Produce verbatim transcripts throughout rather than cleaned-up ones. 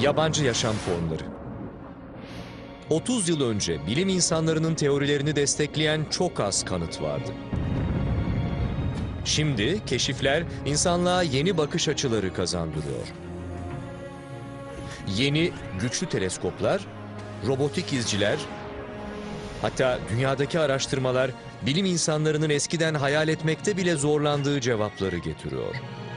Yabancı yaşam formları. otuz yıl önce bilim insanlarının teorilerini destekleyen çok az kanıt vardı. Şimdi keşifler insanlığa yeni bakış açıları kazandırıyor. Yeni güçlü teleskoplar, robotik izciler, hatta dünyadaki araştırmalar bilim insanlarının eskiden hayal etmekte bile zorlandığı cevapları getiriyor.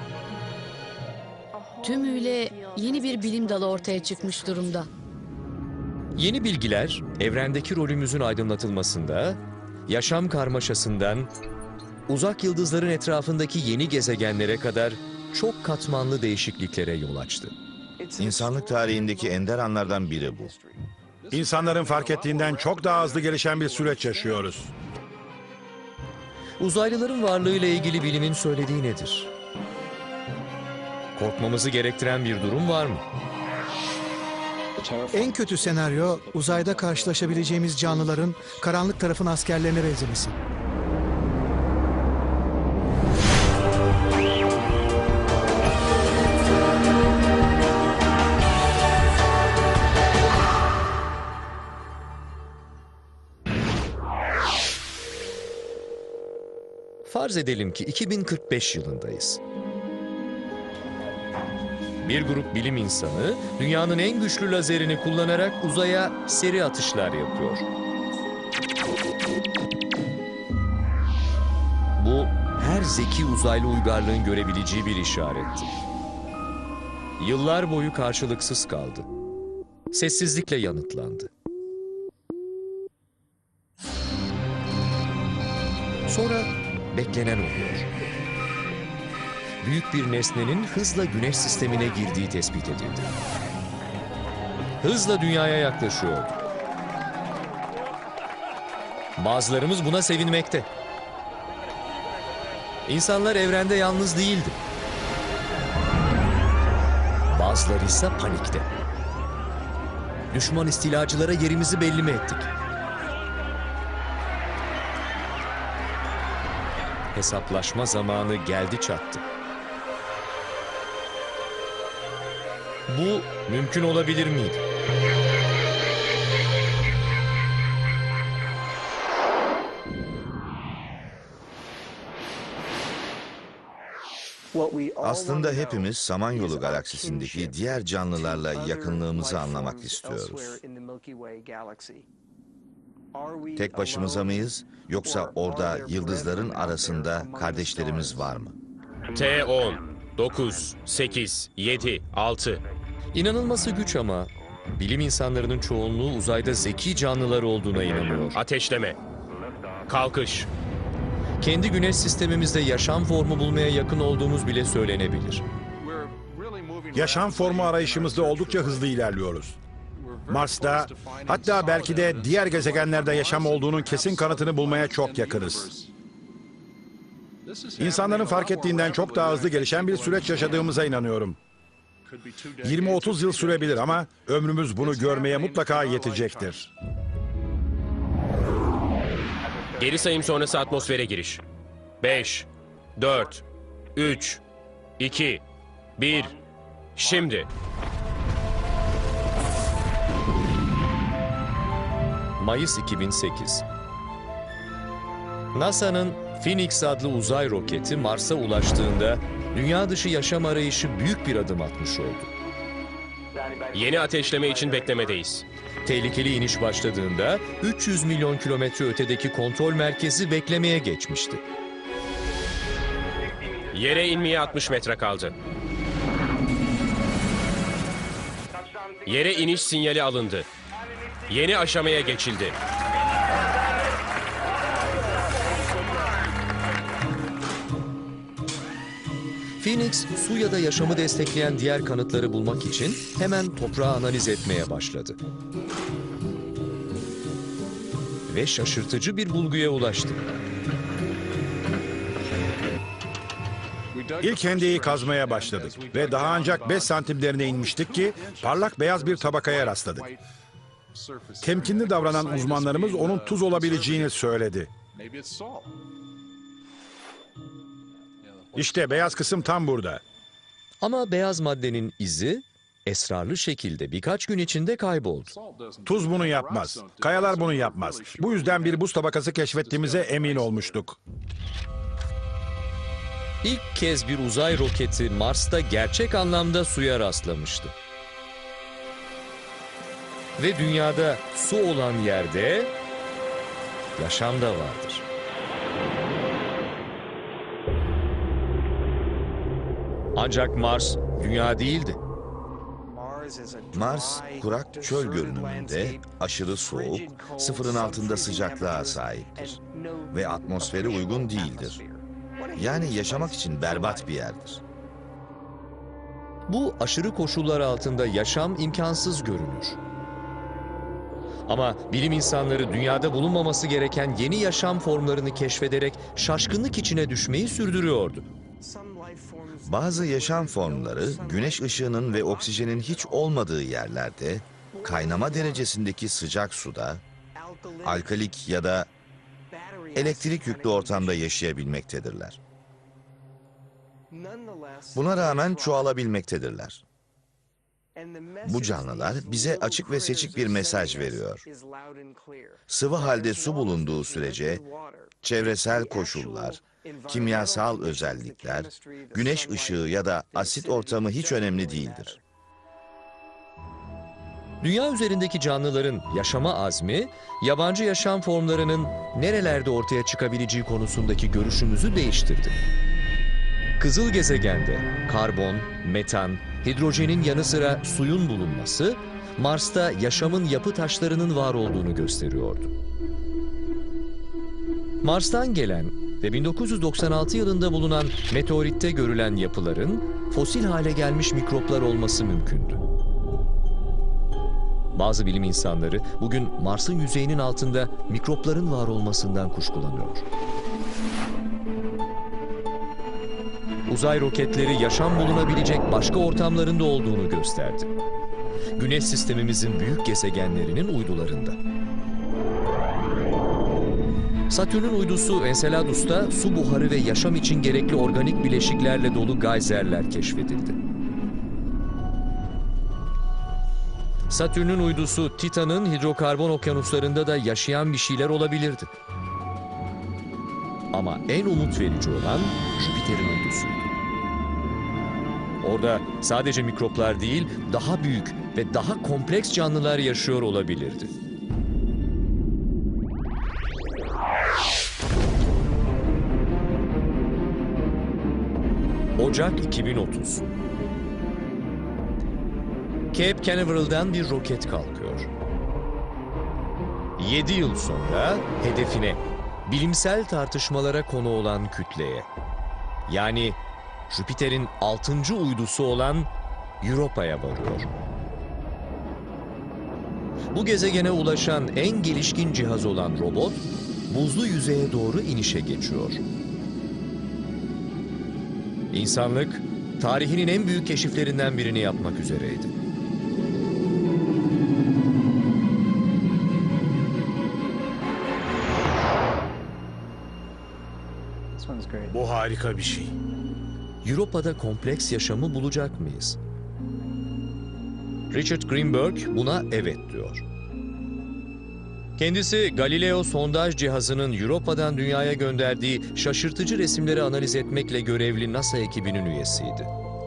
Tümüyle yeni bir bilim dalı ortaya çıkmış durumda. Yeni bilgiler evrendeki rolümüzün aydınlatılmasında, yaşam karmaşasından uzak yıldızların etrafındaki yeni gezegenlere kadar çok katmanlı değişikliklere yol açtı. İnsanlık tarihindeki ender anlardan biri bu. İnsanların fark ettiğinden çok daha hızlı gelişen bir süreç yaşıyoruz. Uzaylıların varlığıyla ilgili bilimin söylediği nedir? Korkmamızı gerektiren bir durum var mı? En kötü senaryo uzayda karşılaşabileceğimiz canlıların karanlık tarafın askerlerine benzemesi. Farz edelim ki iki bin kırk beş yılındayız. Bir grup bilim insanı dünyanın en güçlü lazerini kullanarak uzaya seri atışlar yapıyor. Bu her zeki uzaylı uygarlığın görebileceği bir işaretti. Yıllar boyu karşılıksız kaldı. Sessizlikle yanıtlandı. Sonra beklenen oluyor. Büyük bir nesnenin hızla güneş sistemine girdiği tespit edildi. Hızla dünyaya yaklaşıyordu. Bazılarımız buna sevinmekte. İnsanlar evrende yalnız değildi. Bazıları ise panikte. Düşman istilacılara yerimizi belli mi ettik? Hesaplaşma zamanı geldi çattı. Bu mümkün olabilir miydi? Aslında hepimiz Samanyolu galaksisindeki diğer canlılarla yakınlığımızı anlamak istiyoruz. Tek başımıza mıyız, yoksa orada yıldızların arasında kardeşlerimiz var mı? T on, dokuz, sekiz, yedi, altı. İnanılması güç ama bilim insanlarının çoğunluğu uzayda zeki canlılar olduğuna inanıyor. Ateşleme. Kalkış. Kendi güneş sistemimizde yaşam formu bulmaya yakın olduğumuz bile söylenebilir. Yaşam formu arayışımızda oldukça hızlı ilerliyoruz. Mars'ta, hatta belki de diğer gezegenlerde yaşam olduğunun kesin kanıtını bulmaya çok yakınız. İnsanların fark ettiğinden çok daha hızlı gelişen bir süreç yaşadığımıza inanıyorum. yirmi otuz yıl sürebilir ama ömrümüz bunu görmeye mutlaka yetecektir. Geri sayım sonrası atmosfere giriş. beş, dört, üç, iki, bir. Şimdi. Mayıs iki bin sekiz. NASA'nın Phoenix adlı uzay roketi Mars'a ulaştığında dünya dışı yaşam arayışı büyük bir adım atmış oldu. Yeni ateşleme için beklemedeyiz. Tehlikeli iniş başladığında üç yüz milyon kilometre ötedeki kontrol merkezi beklemeye geçmişti. Yere inmeye altmış metre kaldı. Yere iniş sinyali alındı. Yeni aşamaya geçildi. Phoenix, su ya da yaşamı destekleyen diğer kanıtları bulmak için hemen toprağı analiz etmeye başladı. Ve şaşırtıcı bir bulguya ulaştı. İlk hendeyi kazmaya başladık ve daha ancak beş santimlerine inmiştik ki parlak beyaz bir tabakaya rastladık. Temkinli davranan uzmanlarımız onun tuz olabileceğini söyledi. İşte beyaz kısım tam burada. Ama beyaz maddenin izi esrarlı şekilde birkaç gün içinde kayboldu. Tuz bunu yapmaz. Kayalar bunu yapmaz. Bu yüzden bir buz tabakası keşfettiğimize emin olmuştuk. İlk kez bir uzay roketi Mars'ta gerçek anlamda suya rastlamıştı. Ve dünyada su olan yerde yaşam da vardır. Ancak Mars dünya değildi. Mars, kurak çöl görünümünde, aşırı soğuk, sıfırın altında sıcaklığa sahiptir ve atmosferi uygun değildir. Yani yaşamak için berbat bir yerdir. Bu aşırı koşullar altında yaşam imkansız görünür. Ama bilim insanları dünyada bulunmaması gereken yeni yaşam formlarını keşfederek şaşkınlık içine düşmeyi sürdürüyordu. Bazı yaşam formları, güneş ışığının ve oksijenin hiç olmadığı yerlerde, kaynama derecesindeki sıcak suda, alkalik ya da elektrik yüklü ortamda yaşayabilmektedirler. Buna rağmen çoğalabilmektedirler. Bu canlılar bize açık ve seçik bir mesaj veriyor. Sıvı halde su bulunduğu sürece çevresel koşullar, kimyasal özellikler, güneş ışığı ya da asit ortamı hiç önemli değildir. Dünya üzerindeki canlıların yaşama azmi, yabancı yaşam formlarının nerelerde ortaya çıkabileceği konusundaki görüşümüzü değiştirdi. Kızıl gezegende karbon, metan, hidrojenin yanı sıra suyun bulunması, Mars'ta yaşamın yapı taşlarının var olduğunu gösteriyordu. Mars'tan gelen ve bin dokuz yüz doksan altı yılında bulunan meteoritte görülen yapıların fosil hale gelmiş mikroplar olması mümkündü. Bazı bilim insanları bugün Mars'ın yüzeyinin altında mikropların var olmasından kuşkulanıyor. Uzay roketleri yaşam bulunabilecek başka ortamların da olduğunu gösterdi. Güneş sistemimizin büyük gezegenlerinin uydularında. Satürn'ün uydusu Enceladus'ta su buharı ve yaşam için gerekli organik bileşiklerle dolu gayzerler keşfedildi. Satürn'ün uydusu Titan'ın hidrokarbon okyanuslarında da yaşayan bir şeyler olabilirdi. Ama en umut verici olan Jüpiter'in uydusuydu. Orada sadece mikroplar değil, daha büyük ve daha kompleks canlılar yaşıyor olabilirdi. Ocak iki bin otuz. Cape Canaveral'dan bir roket kalkıyor. Yedi yıl sonra hedefine, bilimsel tartışmalara konu olan kütleye, yani Jüpiter'in altıncı uydusu olan Europa'ya varıyor. Bu gezegene ulaşan en gelişkin cihaz olan robot, buzlu yüzeye doğru inişe geçiyor. İnsanlık, tarihinin en büyük keşiflerinden birini yapmak üzereydi. Bu harika bir şey. Europa'da kompleks yaşamı bulacak mıyız? Richard Greenberg buna evet diyor. Kendisi Galileo sondaj cihazının Europa'dan dünyaya gönderdiği şaşırtıcı resimleri analiz etmekle görevli NASA ekibinin üyesiydi.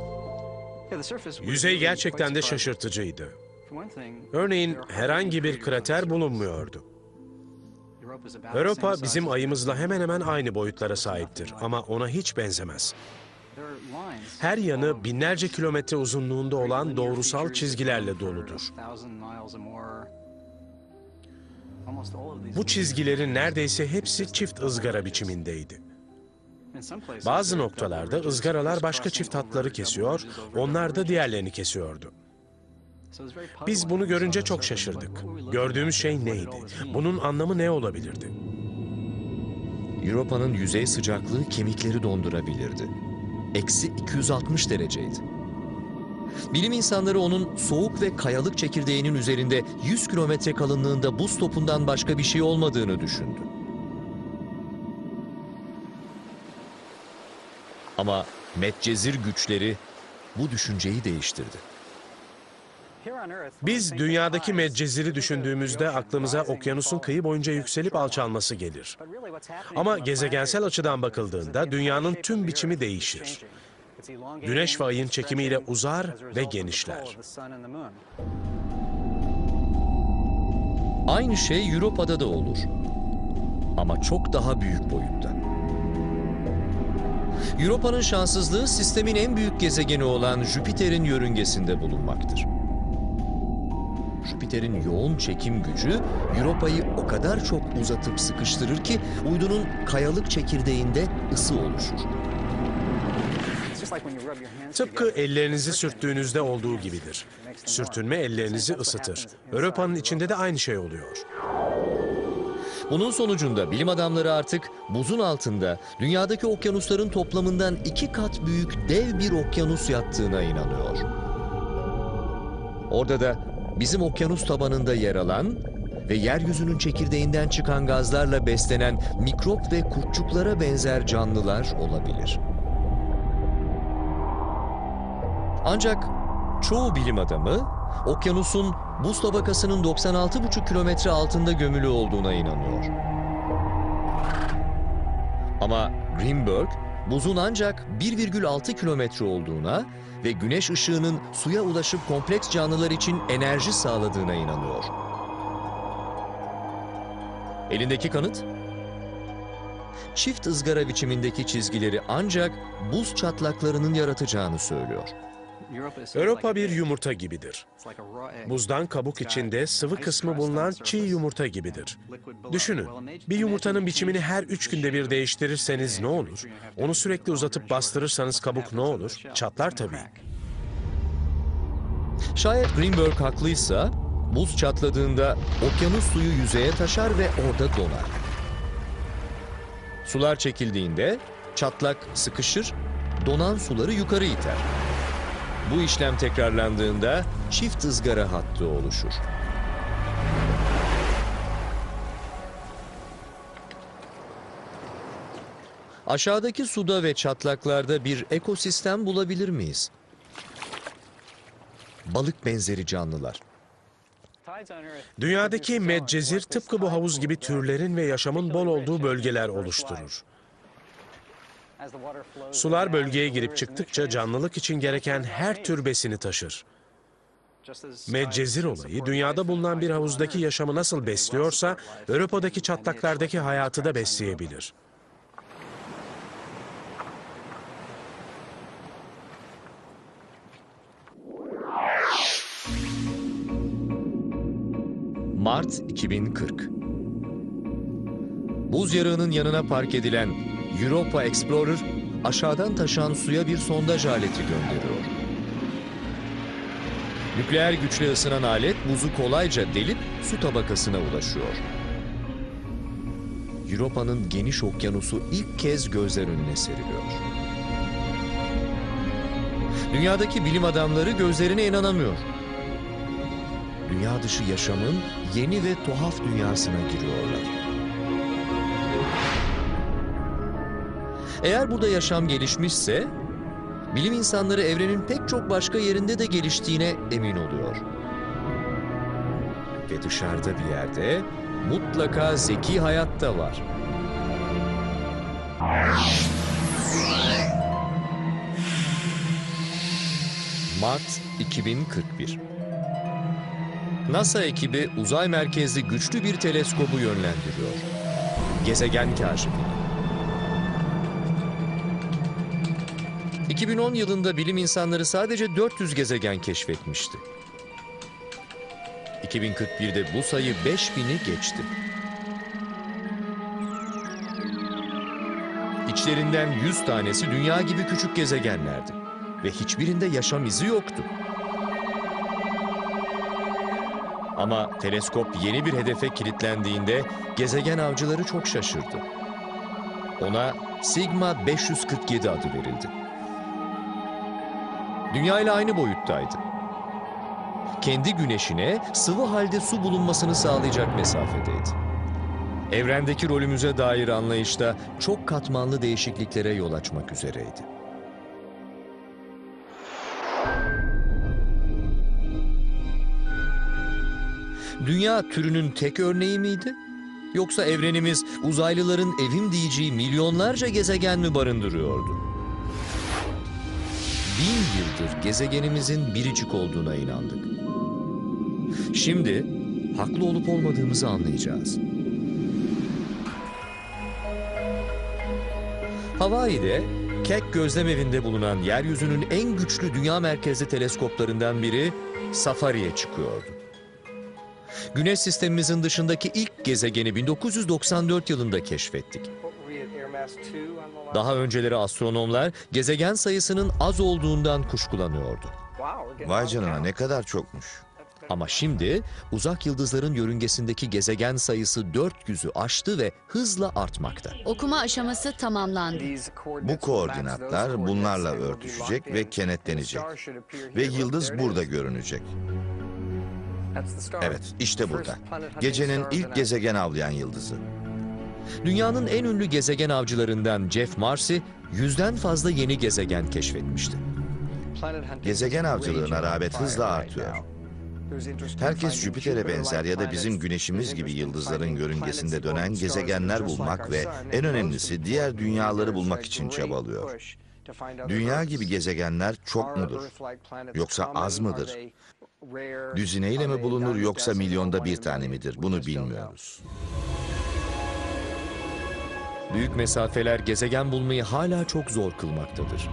Yüzey gerçekten de şaşırtıcıydı. Örneğin herhangi bir krater bulunmuyordu. Europa bizim ayımızla hemen hemen aynı boyutlara sahiptir ama ona hiç benzemez. Her yanı binlerce kilometre uzunluğunda olan doğrusal çizgilerle doludur. Bu çizgilerin neredeyse hepsi çift ızgara biçimindeydi. Bazı noktalarda ızgaralar başka çift hatları kesiyor, onlar da diğerlerini kesiyordu. Biz bunu görünce çok şaşırdık. Gördüğümüz şey neydi? Bunun anlamı ne olabilirdi? Europa'nın yüzey sıcaklığı kemikleri dondurabilirdi. Eksi iki yüz altmış dereceydi. Bilim insanları onun soğuk ve kayalık çekirdeğinin üzerinde yüz kilometre kalınlığında buz topundan başka bir şey olmadığını düşündü. Ama Medcezir güçleri bu düşünceyi değiştirdi. Biz dünyadaki Medcezir'i düşündüğümüzde aklımıza okyanusun kıyı boyunca yükselip alçalması gelir. Ama gezegensel açıdan bakıldığında dünyanın tüm biçimi değişir. Güneş ve ayın çekimiyle uzar ve genişler. Aynı şey Europa'da da olur. Ama çok daha büyük boyutta. Europa'nın şanssızlığı sistemin en büyük gezegeni olan Jüpiter'in yörüngesinde bulunmaktır. Jüpiter'in yoğun çekim gücü Europa'yı o kadar çok uzatıp sıkıştırır ki uydunun kayalık çekirdeğinde ısı oluşur. Tıpkı ellerinizi sürttüğünüzde olduğu gibidir. Sürtünme ellerinizi ısıtır. Europa'nın içinde de aynı şey oluyor. Bunun sonucunda bilim adamları artık buzun altında dünyadaki okyanusların toplamından iki kat büyük dev bir okyanus yattığına inanıyor. Orada da bizim okyanus tabanında yer alan ve yeryüzünün çekirdeğinden çıkan gazlarla beslenen mikrop ve kurtçuklara benzer canlılar olabilir. Ancak çoğu bilim adamı okyanusun buz tabakasının doksan altı buçuk kilometre altında gömülü olduğuna inanıyor. Ama Greenberg, buzun ancak bir virgül altı kilometre olduğuna ve güneş ışığının suya ulaşıp kompleks canlılar için enerji sağladığına inanıyor. Elindeki kanıt? Çift ızgara biçimindeki çizgileri ancak buz çatlaklarının yaratacağını söylüyor. Europa bir yumurta gibidir. Buzdan kabuk içinde sıvı kısmı bulunan çiğ yumurta gibidir. Düşünün, bir yumurtanın biçimini her üç günde bir değiştirirseniz ne olur? Onu sürekli uzatıp bastırırsanız kabuk ne olur? Çatlar tabii. Şayet Greenberg haklıysa, buz çatladığında okyanus suyu yüzeye taşar ve orada donar. Sular çekildiğinde çatlak sıkışır, donan suları yukarı iter. Bu işlem tekrarlandığında çift ızgara hattı oluşur. Aşağıdaki suda ve çatlaklarda bir ekosistem bulabilir miyiz? Balık benzeri canlılar. Dünyadaki Medcezir tıpkı bu havuz gibi türlerin ve yaşamın bol olduğu bölgeler oluşturur. Sular bölgeye girip çıktıkça canlılık için gereken her tür besini taşır. Medcezir olayı, dünyada bulunan bir havuzdaki yaşamı nasıl besliyorsa, Europa'daki çatlaklardaki hayatı da besleyebilir. Mart iki bin kırk. Buz yarığının yanına park edilen Europa Explorer, aşağıdan taşan suya bir sondaj aleti gönderiyor. Nükleer güçle ısınan alet buzu kolayca delip su tabakasına ulaşıyor. Europa'nın geniş okyanusu ilk kez gözler önüne seriliyor. Dünyadaki bilim adamları gözlerine inanamıyor. Dünya dışı yaşamın yeni ve tuhaf dünyasına giriyorlar. Eğer burada yaşam gelişmişse, bilim insanları evrenin pek çok başka yerinde de geliştiğine emin oluyor. Ve dışarıda bir yerde mutlaka zeki hayat da var. Mart iki bin kırk bir. NASA ekibi uzay merkezli güçlü bir teleskobu yönlendiriyor. Gezegen kaşifini. iki bin on yılında bilim insanları sadece dört yüz gezegen keşfetmişti. iki bin kırk birde bu sayı beş bini geçti. İçlerinden yüz tanesi dünya gibi küçük gezegenlerdi ve hiçbirinde yaşam izi yoktu. Ama teleskop yeni bir hedefe kilitlendiğinde gezegen avcıları çok şaşırdı. Ona Sigma beş yüz kırk yedi adı verildi. Dünya ile aynı boyuttaydı. Kendi güneşine sıvı halde su bulunmasını sağlayacak mesafedeydi. Evrendeki rolümüze dair anlayışta çok katmanlı değişikliklere yol açmak üzereydi. Dünya türünün tek örneği miydi? Yoksa evrenimiz uzaylıların evim diyeceği milyonlarca gezegen mi barındırıyordu? Bin yıldır gezegenimizin biricik olduğuna inandık. Şimdi haklı olup olmadığımızı anlayacağız. Hawaii'de Keck Gözlemevinde bulunan yeryüzünün en güçlü dünya merkezli teleskoplarından biri Safari'ye çıkıyordu. Güneş sistemimizin dışındaki ilk gezegeni bin dokuz yüz doksan dört yılında keşfettik. Daha önceleri astronomlar gezegen sayısının az olduğundan kuşkulanıyordu. Vay canına, ne kadar çokmuş. Ama şimdi uzak yıldızların yörüngesindeki gezegen sayısı dört yüzü aştı ve hızla artmakta. Okuma aşaması tamamlandı. Bu koordinatlar bunlarla örtüşecek ve kenetlenecek. Ve yıldız burada görünecek. Evet, işte burada. Gecenin ilk gezegen avlayan yıldızı. Dünyanın en ünlü gezegen avcılarından Jeff Marcy, yüzden fazla yeni gezegen keşfetmişti. Gezegen avcılığına rağbet hızla artıyor. Herkes Jüpiter'e benzer ya da bizim Güneşimiz gibi yıldızların yörüngesinde dönen gezegenler bulmak ve en önemlisi diğer dünyaları bulmak için çabalıyor. Dünya gibi gezegenler çok mudur? Yoksa az mıdır? Düzineyle mi bulunur yoksa milyonda bir tane midir? Bunu bilmiyoruz. Büyük mesafeler gezegen bulmayı hala çok zor kılmaktadır.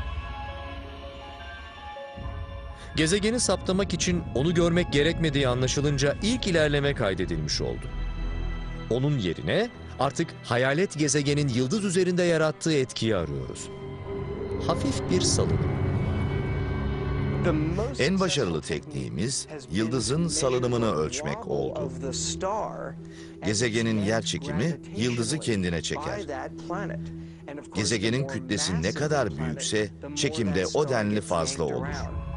Gezegeni saptamak için onu görmek gerekmediği anlaşılınca ilk ilerleme kaydedilmiş oldu. Onun yerine artık hayalet gezegenin yıldız üzerinde yarattığı etkiyi arıyoruz. Hafif bir salınım. En başarılı tekniğimiz yıldızın salınımını ölçmek oldu. Gezegenin yerçekimi yıldızı kendine çeker. Gezegenin kütlesi ne kadar büyükse çekim de o denli fazla olur.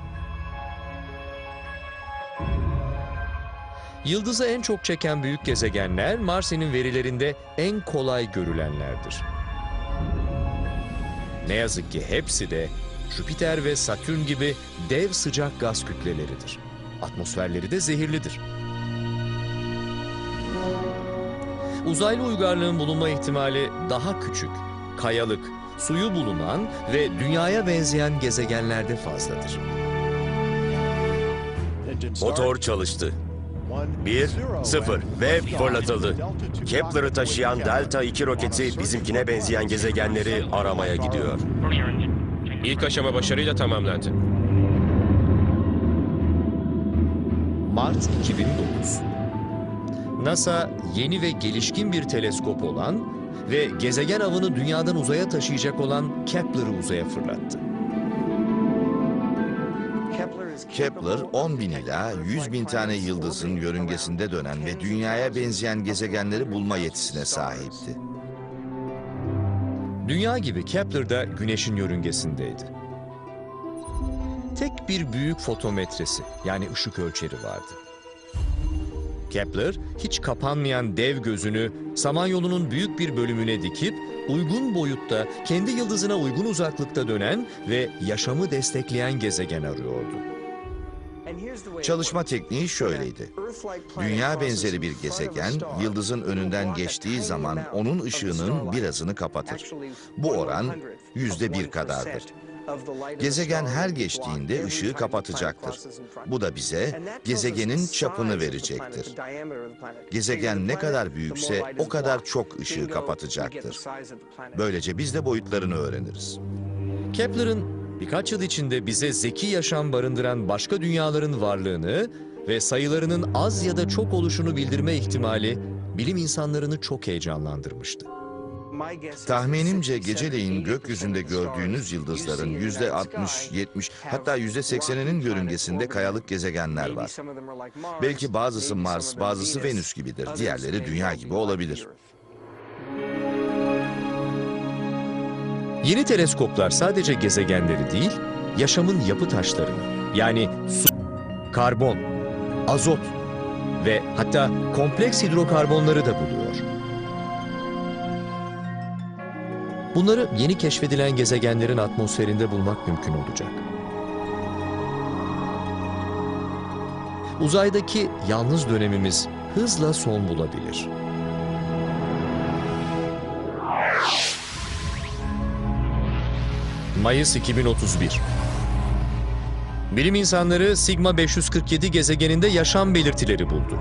Yıldızı en çok çeken büyük gezegenler Marsy'nin verilerinde en kolay görülenlerdir. Ne yazık ki hepsi de Jüpiter ve Satürn gibi dev sıcak gaz kütleleridir. Atmosferleri de zehirlidir. Uzaylı uygarlığın bulunma ihtimali daha küçük, kayalık, suyu bulunan ve dünyaya benzeyen gezegenlerde fazladır. Motor çalıştı. Bir, sıfır ve fırlatıldı. Kepler'ı taşıyan Delta iki roketi bizimkine benzeyen gezegenleri aramaya gidiyor. İlk aşama başarıyla tamamlandı. Mart iki bin dokuz. NASA yeni ve gelişkin bir teleskop olan ve gezegen avını dünyadan uzaya taşıyacak olan Kepler'ı uzaya fırlattı. Kepler on bin ila yüz bin tane yıldızın yörüngesinde dönen ve dünyaya benzeyen gezegenleri bulma yetisine sahipti. Dünya gibi Kepler da Güneş'in yörüngesindeydi. Tek bir büyük fotometresi yani ışık ölçeri vardı. Kepler hiç kapanmayan dev gözünü Samanyolu'nun büyük bir bölümüne dikip uygun boyutta, kendi yıldızına uygun uzaklıkta dönen ve yaşamı destekleyen gezegen arıyordu. Çalışma tekniği şöyleydi. Dünya benzeri bir gezegen, yıldızın önünden geçtiği zaman onun ışığının birazını kapatır. Bu oran yüzde bir kadardır. Gezegen her geçtiğinde ışığı kapatacaktır. Bu da bize gezegenin çapını verecektir. Gezegen ne kadar büyükse o kadar çok ışığı kapatacaktır. Böylece biz de boyutlarını öğreniriz. Kepler'ın birkaç yıl içinde bize zeki yaşam barındıran başka dünyaların varlığını ve sayılarının az ya da çok oluşunu bildirme ihtimali bilim insanlarını çok heyecanlandırmıştı. Tahminimce geceleyin gökyüzünde gördüğünüz yıldızların yüzde altmış, yetmiş hatta yüzde sekseninin yörüngesinde kayalık gezegenler var. Belki bazısı Mars, bazısı Venüs gibidir. Diğerleri Dünya gibi olabilir. Yeni teleskoplar sadece gezegenleri değil, yaşamın yapı taşlarını, yani su, karbon, azot ve hatta kompleks hidrokarbonları da buluyor. Bunları yeni keşfedilen gezegenlerin atmosferinde bulmak mümkün olacak. uzaydaki yalnız dönemimiz hızla son bulabilir. Mayıs iki bin otuz bir. Bilim insanları Sigma beş yüz kırk yedi gezegeninde yaşam belirtileri buldu.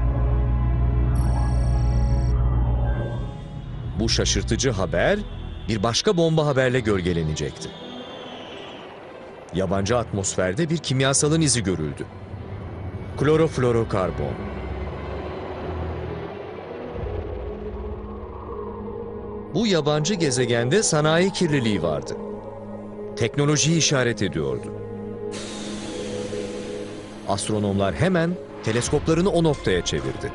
Bu şaşırtıcı haber bir başka bomba haberle gölgelenecekti. Yabancı atmosferde bir kimyasalın izi görüldü. Kloroflorokarbon. Bu yabancı gezegende sanayi kirliliği vardı. Teknolojiyi işaret ediyordu. Astronomlar hemen teleskoplarını o noktaya çevirdi.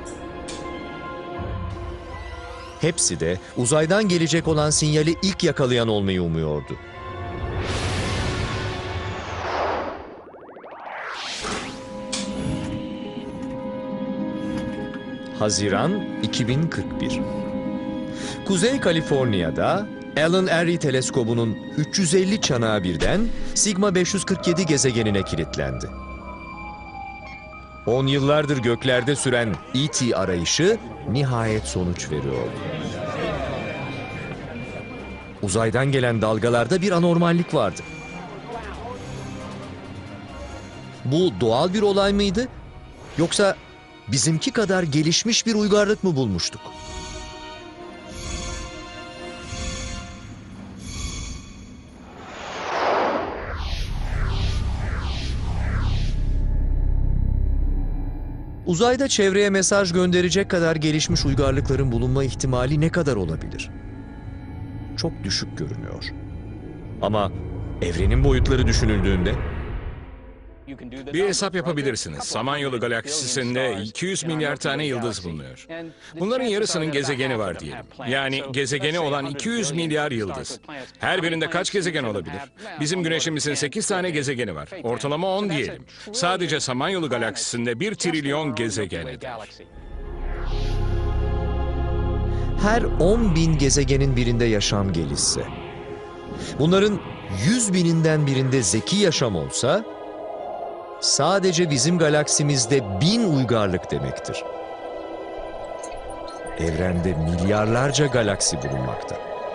Hepsi de uzaydan gelecek olan sinyali ilk yakalayan olmayı umuyordu. Haziran iki bin kırk bir. Kuzey Kaliforniya'da Alan Array teleskobunun üç yüz elli çanağı birden Sigma beş yüz kırk yedi gezegenine kilitlendi. On yıllardır göklerde süren E T arayışı nihayet sonuç veriyordu. Uzaydan gelen dalgalarda bir anormallik vardı. Bu doğal bir olay mıydı? Yoksa bizimki kadar gelişmiş bir uygarlık mı bulmuştuk? Uzayda çevreye mesaj gönderecek kadar gelişmiş uygarlıkların bulunma ihtimali ne kadar olabilir? Çok düşük görünüyor. Ama evrenin boyutları düşünüldüğünde... Bir hesap yapabilirsiniz. Samanyolu galaksisinde iki yüz milyar tane yıldız bulunuyor. Bunların yarısının gezegeni var diyelim. Yani gezegeni olan iki yüz milyar yıldız. Her birinde kaç gezegen olabilir? Bizim Güneşimizin sekiz tane gezegeni var. Ortalama on diyelim. Sadece Samanyolu galaksisinde bir trilyon gezegen eder. Her on bin gezegenin birinde yaşam gelişse, bunların yüz bininden birinde zeki yaşam olsa, sadece bizim galaksimizde bin uygarlık demektir. Evrende milyarlarca galaksi bulunmakta.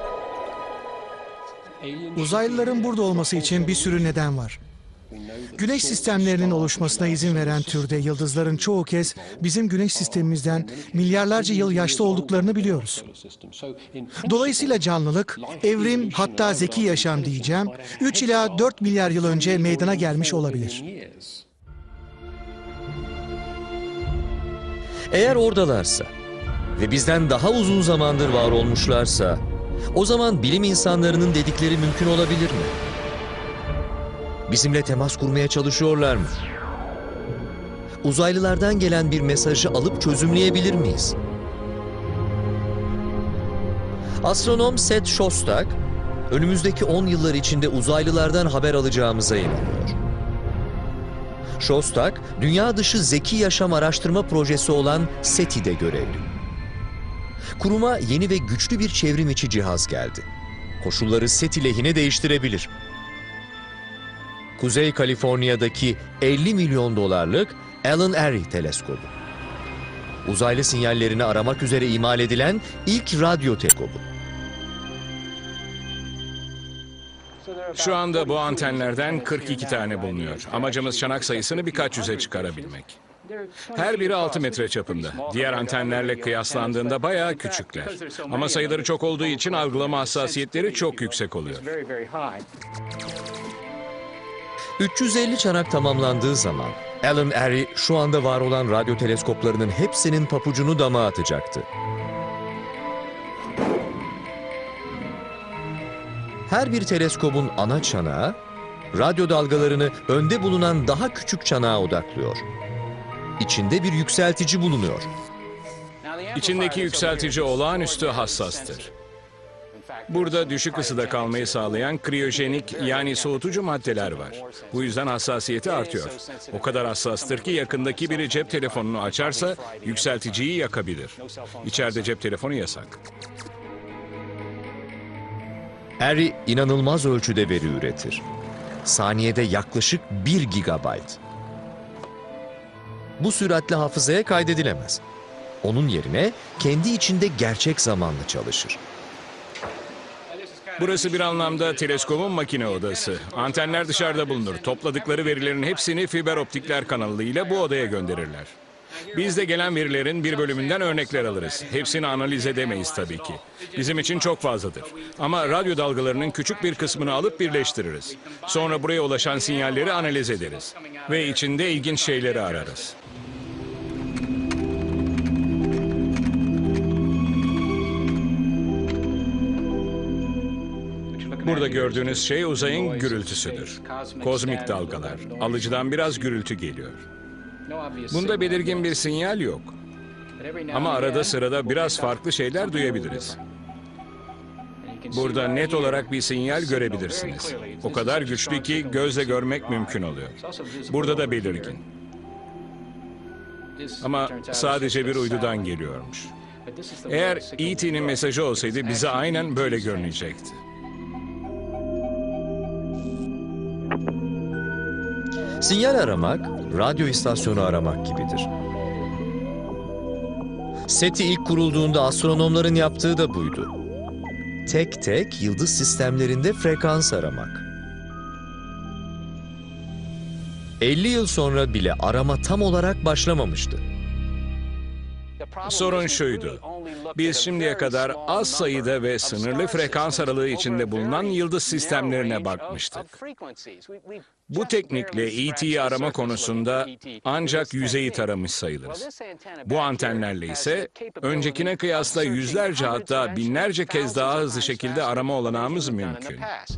Uzaylıların burada olması için bir sürü neden var. Güneş sistemlerinin oluşmasına izin veren türde yıldızların çoğu kez bizim güneş sistemimizden milyarlarca yıl yaşlı olduklarını biliyoruz. Dolayısıyla canlılık, evrim, hatta zeki yaşam diyeceğim, üç ila dört milyar yıl önce meydana gelmiş olabilir. Eğer oradalarsa ve bizden daha uzun zamandır var olmuşlarsa, o zaman bilim insanlarının dedikleri mümkün olabilir mi? Bizimle temas kurmaya çalışıyorlar mı? Uzaylılardan gelen bir mesajı alıp çözümleyebilir miyiz? Astronom Seth Shostak, önümüzdeki on yıllar içinde uzaylılardan haber alacağımıza inanıyor. Shostak, dünya dışı zeki yaşam araştırma projesi olan SETI'de görevli. Kuruma yeni ve güçlü bir çevrim içi cihaz geldi. Koşulları SETI lehine değiştirebilir. Kuzey Kaliforniya'daki elli milyon dolarlık Alan Array teleskobu. Uzaylı sinyallerini aramak üzere imal edilen ilk radyo teleskobu. Şu anda bu antenlerden kırk iki tane bulunuyor. Amacımız çanak sayısını birkaç yüze çıkarabilmek. Her biri altı metre çapında. Diğer antenlerle kıyaslandığında bayağı küçükler. Ama sayıları çok olduğu için algılama hassasiyetleri çok yüksek oluyor. üç yüz elli çanak tamamlandığı zaman Alan Array şu anda var olan radyo teleskoplarının hepsinin papucunu dama atacaktı. Her bir teleskobun ana çanağı, radyo dalgalarını önde bulunan daha küçük çanağa odaklıyor. İçinde bir yükseltici bulunuyor. İçindeki yükseltici olağanüstü hassastır. Burada düşük ısıda kalmayı sağlayan kriyojenik yani soğutucu maddeler var. Bu yüzden hassasiyeti artıyor. O kadar hassastır ki yakındaki biri cep telefonunu açarsa yükselticiyi yakabilir. İçeride cep telefonu yasak. Array inanılmaz ölçüde veri üretir. Saniyede yaklaşık bir gigabayt. bu süratle hafızaya kaydedilemez. Onun yerine kendi içinde gerçek zamanlı çalışır. Burası bir anlamda teleskobun makine odası. Antenler dışarıda bulunur. Topladıkları verilerin hepsini fiber optikler kanalıyla bu odaya gönderirler. Biz de gelen verilerin bir bölümünden örnekler alırız. Hepsini analiz edemeyiz tabii ki. Bizim için çok fazladır. Ama radyo dalgalarının küçük bir kısmını alıp birleştiririz. Sonra buraya ulaşan sinyalleri analiz ederiz. Ve içinde ilginç şeyleri ararız. Burada gördüğünüz şey uzayın gürültüsüdür. Kozmik dalgalar. Alıcıdan biraz gürültü geliyor. Bunda belirgin bir sinyal yok. Ama arada sırada biraz farklı şeyler duyabiliriz. Burada net olarak bir sinyal görebilirsiniz. O kadar güçlü ki gözle görmek mümkün oluyor. Burada da belirgin. Ama sadece bir uydudan geliyormuş. Eğer E T'nin mesajı olsaydı bize aynen böyle görünecekti. Sinyal aramak, radyo istasyonu aramak gibidir. SETI ilk kurulduğunda astronomların yaptığı da buydu. Tek tek yıldız sistemlerinde frekans aramak. elli yıl sonra bile arama tam olarak başlamamıştı. Sorun şuydu. Biz şimdiye kadar az sayıda ve sınırlı frekans aralığı içinde bulunan yıldız sistemlerine bakmıştık. Bu teknikle E T'yi arama konusunda ancak yüzeyi taramış sayılırız. Bu antenlerle ise öncekine kıyasla yüzlerce hatta binlerce kez daha hızlı şekilde arama olanağımız mümkün.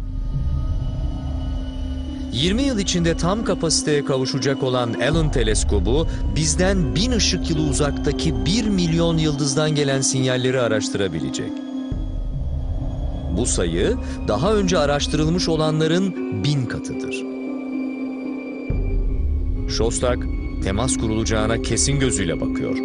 yirmi yıl içinde tam kapasiteye kavuşacak olan Allen teleskobu bizden bin ışık yılı uzaktaki bir milyon yıldızdan gelen sinyalleri araştırabilecek. Bu sayı daha önce araştırılmış olanların bin katıdır. Shostak temas kurulacağına kesin gözüyle bakıyor.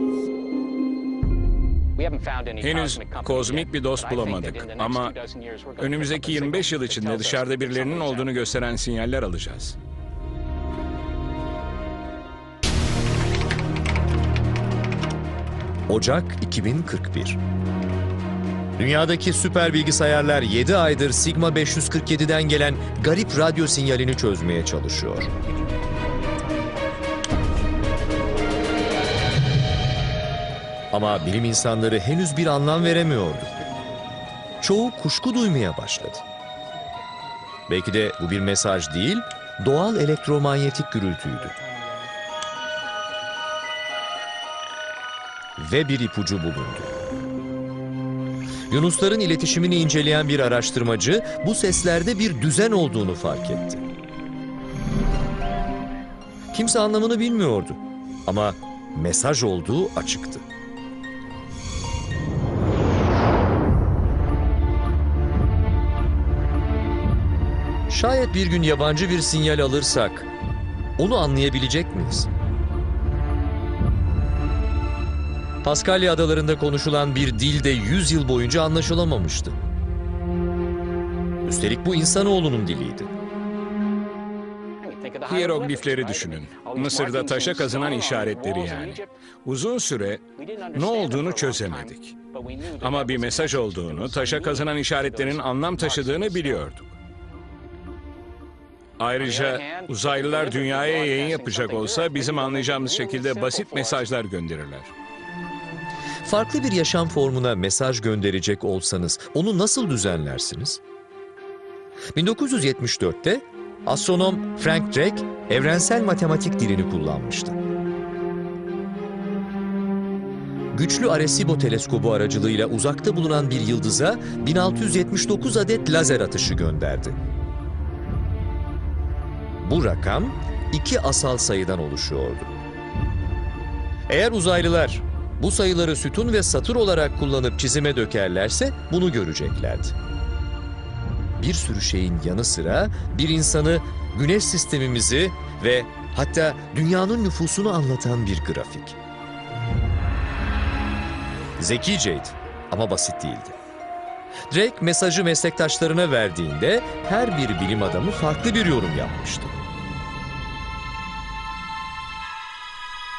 Henüz kozmik bir dost bulamadık ama önümüzdeki yirmi beş yıl içinde dışarıda birilerinin olduğunu gösteren sinyaller alacağız. Ocak iki bin kırk bir. Dünyadaki süper bilgisayarlar yedi aydır Sigma beş yüz kırk yedi'den gelen garip radyo sinyalini çözmeye çalışıyor. Ama bilim insanları henüz bir anlam veremiyordu. Çoğu kuşku duymaya başladı. Belki de bu bir mesaj değil, doğal elektromanyetik gürültüydü. Ve bir ipucu bulundu. Yunusların iletişimini inceleyen bir araştırmacı bu seslerde bir düzen olduğunu fark etti. Kimse anlamını bilmiyordu ama mesaj olduğu açıktı. Şayet bir gün yabancı bir sinyal alırsak, onu anlayabilecek miyiz? Paskalya adalarında konuşulan bir dil de yüz yıl boyunca anlaşılamamıştı. Üstelik bu insanoğlunun diliydi. Hieroglifleri düşünün. Mısır'da taşa kazınan işaretleri yani. Uzun süre ne olduğunu çözemedik. Ama bir mesaj olduğunu, taşa kazınan işaretlerin anlam taşıdığını biliyorduk. Ayrıca uzaylılar dünyaya yayın yapacak olsa bizim anlayacağımız şekilde basit mesajlar gönderirler. Farklı bir yaşam formuna mesaj gönderecek olsanız onu nasıl düzenlersiniz? bin dokuz yüz yetmiş dört'te astronom Frank Drake evrensel matematik dilini kullanmıştı. Güçlü Arecibo teleskobu aracılığıyla uzakta bulunan bir yıldıza bin altı yüz yetmiş dokuz adet lazer atışı gönderdi. Bu rakam iki asal sayıdan oluşuyordu. Eğer uzaylılar bu sayıları sütun ve satır olarak kullanıp çizime dökerlerse bunu göreceklerdi. Bir sürü şeyin yanı sıra bir insanı, güneş sistemimizi ve hatta dünyanın nüfusunu anlatan bir grafik. Zekiceydi ama basit değildi. Drake mesajı meslektaşlarına verdiğinde her bir bilim adamı farklı bir yorum yapmıştı.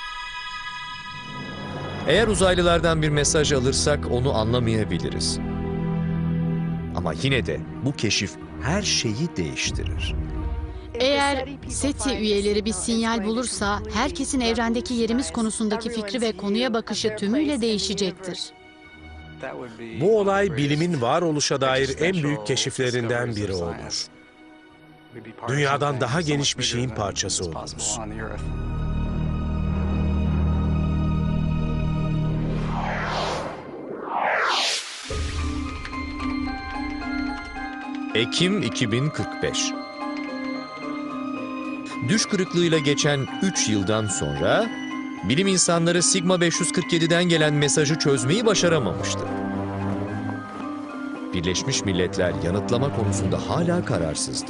Eğer uzaylılardan bir mesaj alırsak onu anlamayabiliriz. Ama yine de bu keşif her şeyi değiştirir. Eğer SETI üyeleri bir sinyal bulursa herkesin evrendeki yerimiz konusundaki fikri ve konuya bakışı tümüyle değişecektir. Bu olay bilimin varoluşa dair en büyük keşiflerinden biri olur. Dünyadan daha geniş bir şeyin parçası oluruz. Ekim iki bin kırk beş. Düş kırıklığıyla geçen üç yıldan sonra bilim insanları Sigma beş yüz kırk yedi'den gelen mesajı çözmeyi başaramamıştı. Birleşmiş Milletler yanıtlama konusunda hala kararsızdı.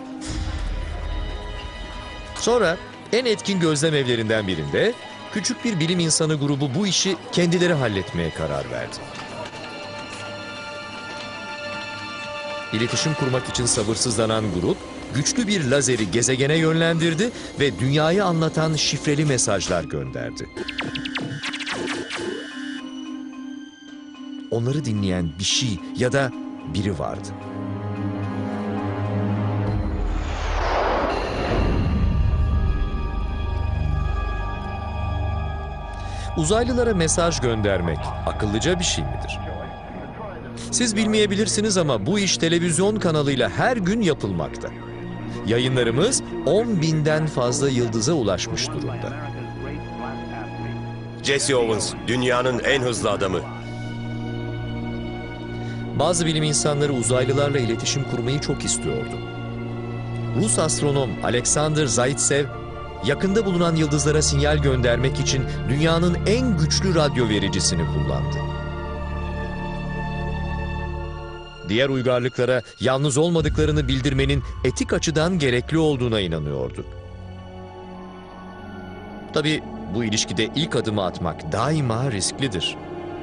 Sonra en etkin gözlem evlerinden birinde küçük bir bilim insanı grubu bu işi kendileri halletmeye karar verdi. İletişim kurmak için sabırsızlanan grup, güçlü bir lazeri gezegene yönlendirdi ve dünyayı anlatan şifreli mesajlar gönderdi. Onları dinleyen bir şey ya da biri vardı. Uzaylılara mesaj göndermek akıllıca bir şey midir? Siz bilmeyebilirsiniz ama bu iş televizyon kanalıyla her gün yapılmakta. Yayınlarımız on binden fazla yıldıza ulaşmış durumda. Jesse Owens, dünyanın en hızlı adamı. Bazı bilim insanları uzaylılarla iletişim kurmayı çok istiyordu. Rus astronom Alexander Zaitsev, yakında bulunan yıldızlara sinyal göndermek için dünyanın en güçlü radyo vericisini kullandı. Diğer uygarlıklara yalnız olmadıklarını bildirmenin etik açıdan gerekli olduğuna inanıyordu. Tabii bu ilişkide ilk adımı atmak daima risklidir.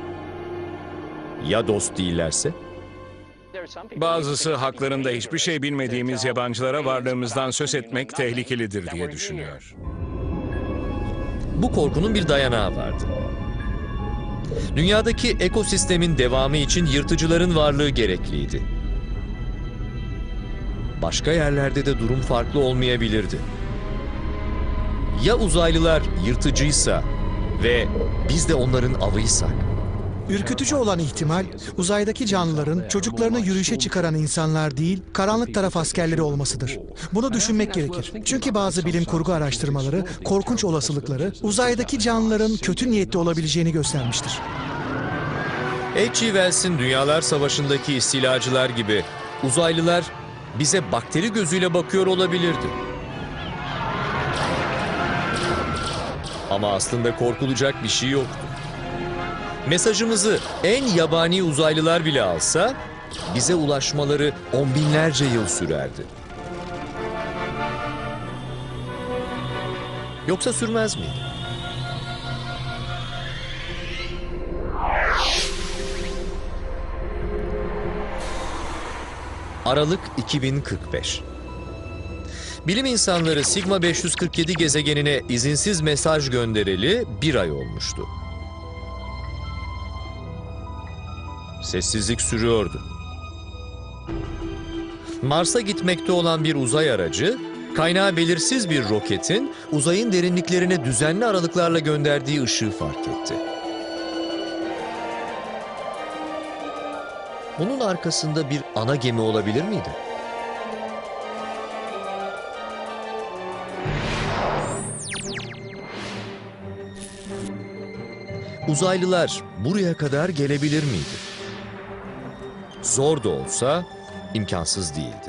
Ya dost değillerse? Bazısı haklarında hiçbir şey bilmediğimiz yabancılara varlığımızdan söz etmek tehlikelidir diye düşünüyor. Bu korkunun bir dayanağı vardı. Dünyadaki ekosistemin devamı için yırtıcıların varlığı gerekliydi. Başka yerlerde de durum farklı olmayabilirdi. Ya uzaylılar yırtıcıysa ve biz de onların avıysak? Ürkütücü olan ihtimal, uzaydaki canlıların çocuklarını yürüyüşe çıkaran insanlar değil, karanlık taraf askerleri olmasıdır. Bunu düşünmek gerekir. Çünkü bazı bilim kurgu araştırmaları, korkunç olasılıkları, uzaydaki canlıların kötü niyetli olabileceğini göstermiştir. H G Wells'in Dünyalar Savaşı'ndaki istilacılar gibi uzaylılar bize bakteri gözüyle bakıyor olabilirdi. Ama aslında korkulacak bir şey yoktu. Mesajımızı en yabani uzaylılar bile alsa, bize ulaşmaları on binlerce yıl sürerdi. Yoksa sürmez miydi? Aralık iki bin kırk beş. Bilim insanları Sigma beş yüz kırk yedi gezegenine izinsiz mesaj göndereli bir ay olmuştu. Sessizlik sürüyordu. Mars'a gitmekte olan bir uzay aracı, kaynağı belirsiz bir roketin uzayın derinliklerine düzenli aralıklarla gönderdiği ışığı fark etti. Bunun arkasında bir ana gemi olabilir miydi? Uzaylılar buraya kadar gelebilir miydi? Zor da olsa imkansız değildi.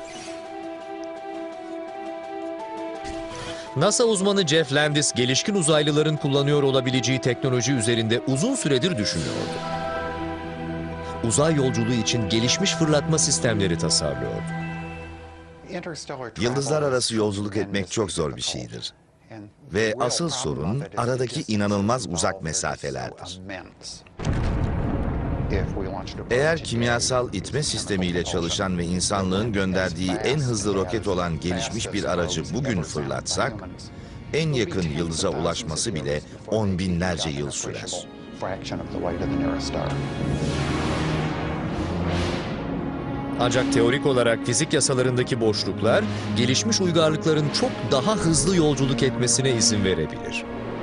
NASA uzmanı Jeff Landis, gelişkin uzaylıların kullanıyor olabileceği teknoloji üzerinde uzun süredir düşünüyordu. Uzay yolculuğu için gelişmiş fırlatma sistemleri tasarlıyordu. Yıldızlar arası yolculuk etmek çok zor bir şeydir. Ve asıl sorun aradaki inanılmaz uzak mesafelerdir. Eğer kimyasal itme sistemiyle çalışan ve insanlığın gönderdiği en hızlı roket olan gelişmiş bir aracı bugün fırlatsak, en yakın yıldıza ulaşması bile on binlerce yıl sürer. Ancak teorik olarak fizik yasalarındaki boşluklar, gelişmiş uygarlıkların çok daha hızlı yolculuk etmesine izin verebilir.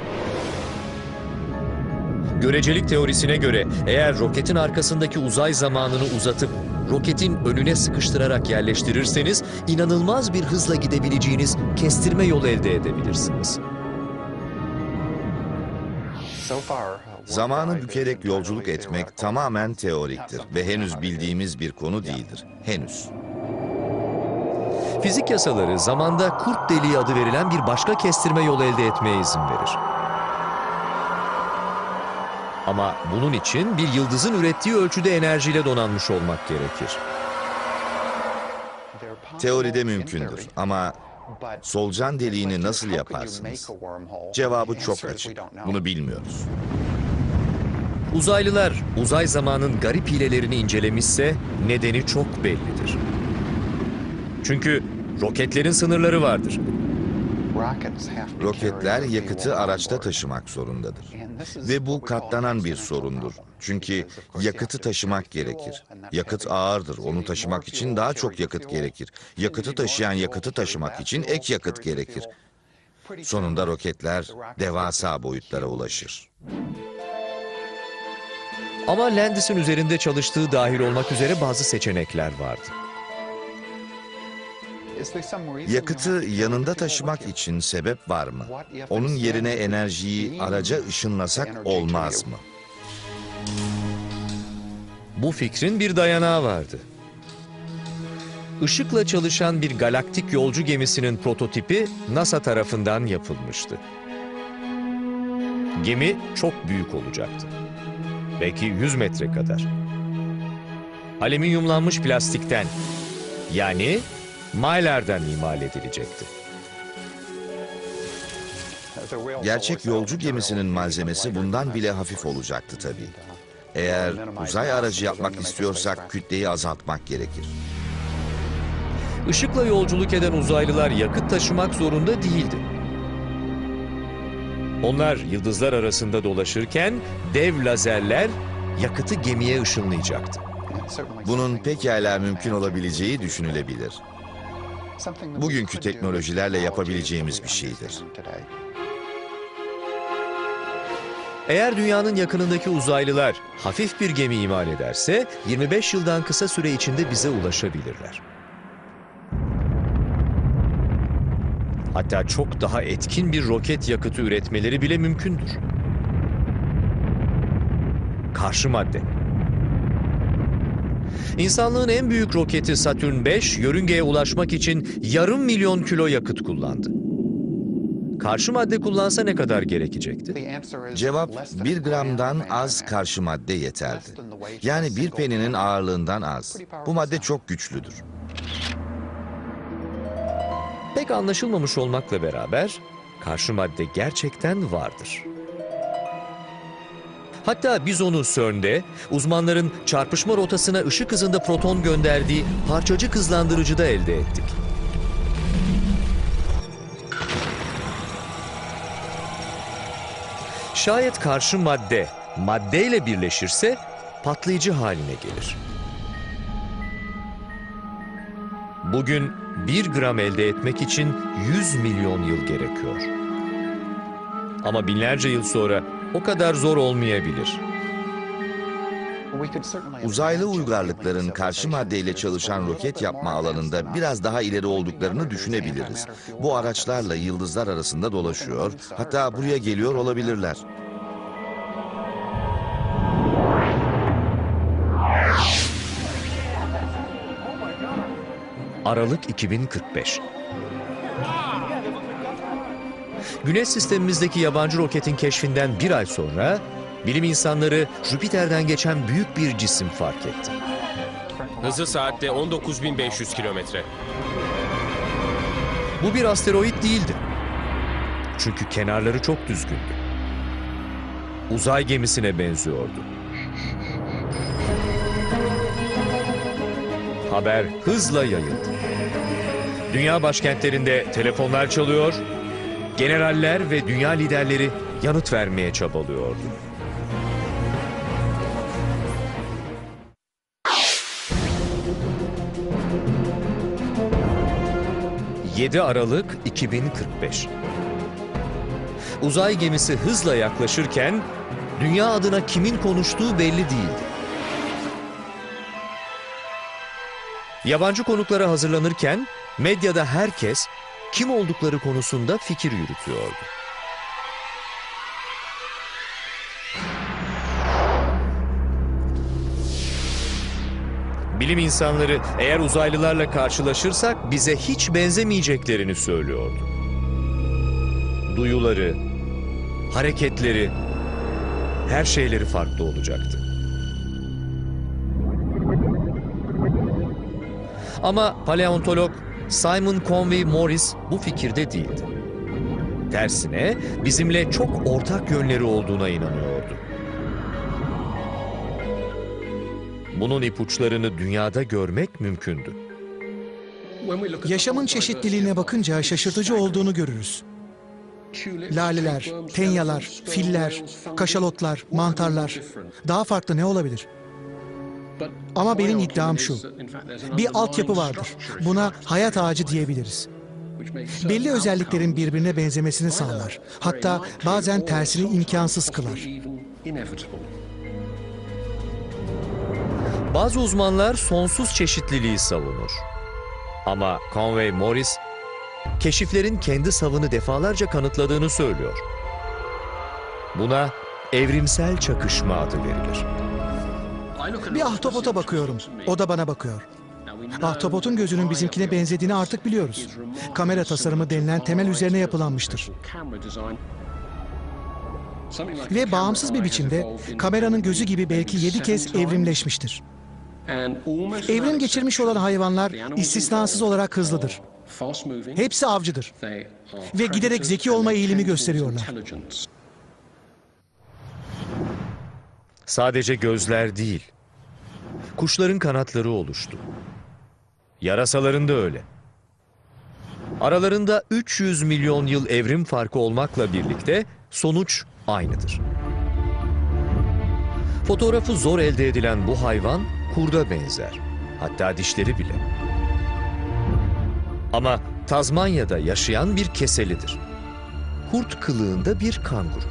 Görecelik teorisine göre eğer roketin arkasındaki uzay zamanını uzatıp roketin önüne sıkıştırarak yerleştirirseniz inanılmaz bir hızla gidebileceğiniz kestirme yol elde edebilirsiniz. Zamanı bükerek yolculuk etmek tamamen teoriktir ve henüz bildiğimiz bir konu değildir. Henüz. Fizik yasaları zamanda kurt deliği adı verilen bir başka kestirme yolu elde etmeye izin verir. Ama bunun için bir yıldızın ürettiği ölçüde enerjiyle donanmış olmak gerekir. Teoride mümkündür ama solucan deliğini nasıl yaparsınız? Cevabı çok açık. Bunu bilmiyoruz. Uzaylılar uzay zamanın garip hilelerini incelemişse nedeni çok bellidir. Çünkü roketlerin sınırları vardır. Roketler yakıtı araçta taşımak zorundadır. Ve bu katlanan bir sorundur. Çünkü yakıtı taşımak gerekir. Yakıt ağırdır. Onu taşımak için daha çok yakıt gerekir. Yakıtı taşıyan yakıtı taşımak için ek yakıt gerekir. Sonunda roketler devasa boyutlara ulaşır. Ama Landis'in üzerinde çalıştığı dahil olmak üzere bazı seçenekler vardı. Yakıtı yanında taşımak için sebep var mı? Onun yerine enerjiyi araca ışınlasak olmaz mı? Bu fikrin bir dayanağı vardı. Işıkla çalışan bir galaktik yolcu gemisinin prototipi NASA tarafından yapılmıştı. Gemi çok büyük olacaktı. Belki yüz metre kadar. Alüminyumlanmış plastikten, yani Mylar'dan imal edilecekti. Gerçek yolcu gemisinin malzemesi bundan bile hafif olacaktı tabii. Eğer uzay aracı yapmak istiyorsak kütleyi azaltmak gerekir. Işıkla yolculuk eden uzaylılar yakıt taşımak zorunda değildi. Onlar yıldızlar arasında dolaşırken dev lazerler yakıtı gemiye ışınlayacaktı. Bunun pekala mümkün olabileceği düşünülebilir. Bugünkü teknolojilerle yapabileceğimiz bir şeydir. Eğer dünyanın yakınındaki uzaylılar hafif bir gemi imal ederse yirmi beş yıldan kısa süre içinde bize ulaşabilirler. Hatta çok daha etkin bir roket yakıtı üretmeleri bile mümkündür. Karşı madde. İnsanlığın en büyük roketi Satürn beş, yörüngeye ulaşmak için yarım milyon kilo yakıt kullandı. Karşı madde kullansa ne kadar gerekecekti? Cevap bir gramdan az karşı madde yeterdi. Yani bir peninin ağırlığından az. Bu madde çok güçlüdür. Pek anlaşılmamış olmakla beraber karşı madde gerçekten vardır. Hatta biz onu CERN'de uzmanların çarpışma rotasına ışık hızında proton gönderdiği parçacık hızlandırıcıda elde ettik. Şayet karşı madde maddeyle birleşirse patlayıcı haline gelir. Bugün bir gram elde etmek için yüz milyon yıl gerekiyor. Ama binlerce yıl sonra o kadar zor olmayabilir. Uzaylı uygarlıkların karşı maddeyle çalışan roket yapma alanında biraz daha ileri olduklarını düşünebiliriz. Bu araçlarla yıldızlar arasında dolaşıyor, hatta buraya geliyor olabilirler. Aralık iki bin kırk beş. Güneş sistemimizdeki yabancı roketin keşfinden bir ay sonra bilim insanları Jüpiter'den geçen büyük bir cisim fark etti. Hızı saatte on dokuz bin beş yüz kilometre. Bu bir asteroid değildi. Çünkü kenarları çok düzgündü. Uzay gemisine benziyordu. Haber hızla yayıldı. Dünya başkentlerinde telefonlar çalıyor, generaller ve dünya liderleri yanıt vermeye çabalıyordu. yedi Aralık iki bin kırk beş. Uzay gemisi hızla yaklaşırken dünya adına kimin konuştuğu belli değildi. Yabancı konuklara hazırlanırken medyada herkes kim oldukları konusunda fikir yürütüyordu. Bilim insanları eğer uzaylılarla karşılaşırsak bize hiç benzemeyeceklerini söylüyordu. Duyuları, hareketleri, her şeyleri farklı olacaktı. Ama paleontolog Simon Conway Morris bu fikirde değildi. Tersine bizimle çok ortak yönleri olduğuna inanıyordu. Bunun ipuçlarını dünyada görmek mümkündü. Yaşamın çeşitliliğine bakınca şaşırtıcı olduğunu görürüz. Laleler, tenyalar, filler, kaşalotlar, mantarlar. Daha farklı ne olabilir? Ama benim iddiam şu. Bir altyapı vardır. Buna hayat ağacı diyebiliriz. Belli özelliklerin birbirine benzemesini sağlar. Hatta bazen tersini imkansız kılar. Bazı uzmanlar sonsuz çeşitliliği savunur. Ama Conway Morris, keşiflerin kendi savını defalarca kanıtladığını söylüyor. Buna evrimsel çakışma adı verilir. Bir ahtapota bakıyorum. O da bana bakıyor. Ahtapotun gözünün bizimkine benzediğini artık biliyoruz. Kamera tasarımı denilen temel üzerine yapılanmıştır. Ve bağımsız bir biçimde kameranın gözü gibi belki yedi kez evrimleşmiştir. Evrim geçirmiş olan hayvanlar istisnasız olarak hızlıdır. Hepsi avcıdır. Ve giderek zeki olma eğilimi gösteriyorlar. Sadece gözler değil, kuşların kanatları oluştu. Yarasaların da öyle. Aralarında üç yüz milyon yıl evrim farkı olmakla birlikte sonuç aynıdır. Fotoğrafı zor elde edilen bu hayvan kurda benzer. Hatta dişleri bile. Ama Tazmanya'da yaşayan bir keselidir. Kurt kılığında bir kanguru.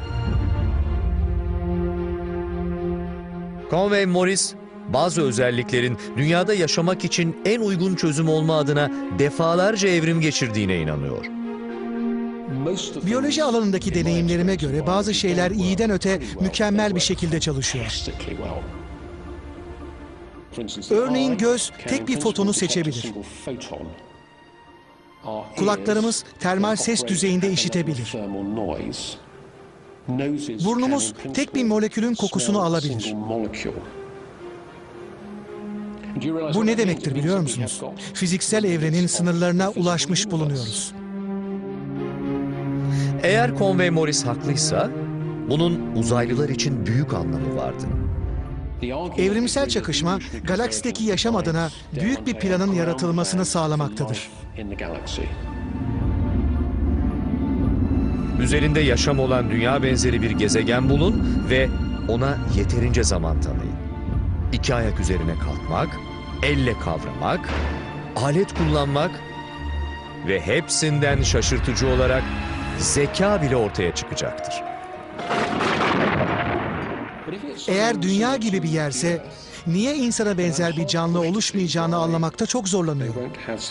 Conway Morris, bazı özelliklerin dünyada yaşamak için en uygun çözüm olma adına defalarca evrim geçirdiğine inanıyor. Biyoloji alanındaki deneyimlerime göre bazı şeyler iyiden öte mükemmel bir şekilde çalışıyor. Örneğin göz tek bir fotonu seçebilir. Kulaklarımız termal ses düzeyinde işitebilir. Burnumuz tek bir molekülün kokusunu alabilir. Bu ne demektir biliyor musunuz? Fiziksel evrenin sınırlarına ulaşmış bulunuyoruz. Eğer Conway Morris haklıysa, bunun uzaylılar için büyük anlamı vardı. Evrimsel çakışma, galaksideki yaşam adına büyük bir planın yaratılmasını sağlamaktadır. Üzerinde yaşam olan dünya benzeri bir gezegen bulun ve ona yeterince zaman tanıyın. İki ayak üzerine kalkmak, elle kavramak, alet kullanmak ve hepsinden şaşırtıcı olarak zeka bile ortaya çıkacaktır. Eğer dünya gibi bir yerse, niye insana benzer bir canlı oluşmayacağını anlamakta çok zorlanıyorum.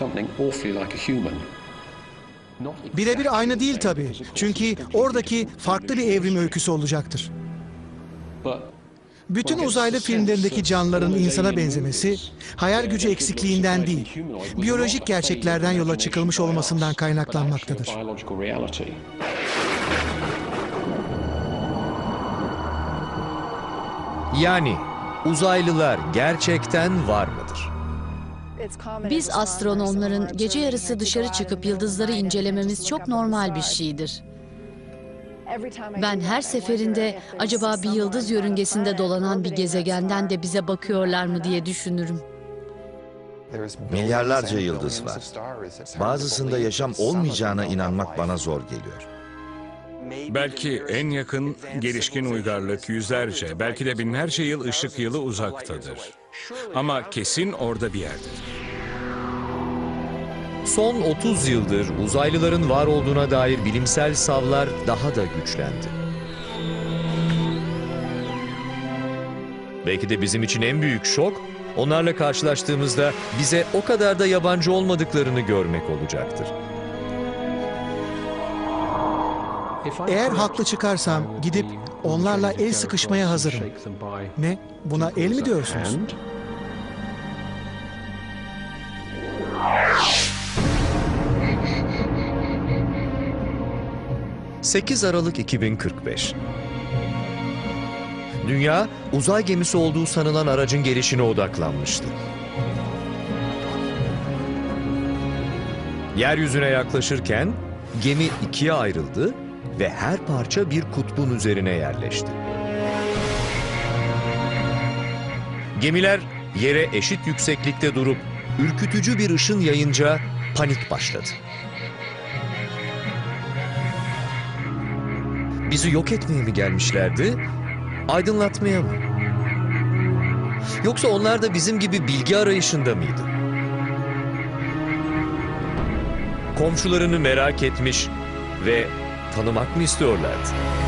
Birebir aynı değil tabii. Çünkü oradaki farklı bir evrim öyküsü olacaktır. Bütün uzaylı filmlerindeki canlıların insana benzemesi, hayal gücü eksikliğinden değil, biyolojik gerçeklerden yola çıkılmış olmasından kaynaklanmaktadır. Yani uzaylılar gerçekten var mıdır? Biz astronomların gece yarısı dışarı çıkıp yıldızları incelememiz çok normal bir şeydir. Ben her seferinde acaba bir yıldız yörüngesinde dolanan bir gezegenden de bize bakıyorlar mı diye düşünürüm. Milyarlarca yıldız var. Bazısında yaşam olmayacağına inanmak bana zor geliyor. Belki en yakın gelişkin uygarlık yüzlerce, belki de binlerce yıl ışık yılı uzaktadır. Ama kesin orada bir yerdedir. Son otuz yıldır uzaylıların var olduğuna dair bilimsel savlar daha da güçlendi. Belki de bizim için en büyük şok, onlarla karşılaştığımızda bize o kadar da yabancı olmadıklarını görmek olacaktır. Eğer haklı çıkarsam gidip onlarla el sıkışmaya hazırım. Ne? Buna el mi diyorsunuz? sekiz Aralık iki bin kırk beş. Dünya, uzay gemisi olduğu sanılan aracın gelişine odaklanmıştı. Yeryüzüne yaklaşırken gemi ikiye ayrıldı ve her parça bir kutbun üzerine yerleşti. Gemiler yere eşit yükseklikte durup ürkütücü bir ışın yayınca panik başladı. Bizi yok etmeye mi gelmişlerdi, aydınlatmaya mı? Yoksa onlar da bizim gibi bilgi arayışında mıydı? Komşularını merak etmiş ve tanımak mı istiyorlardı?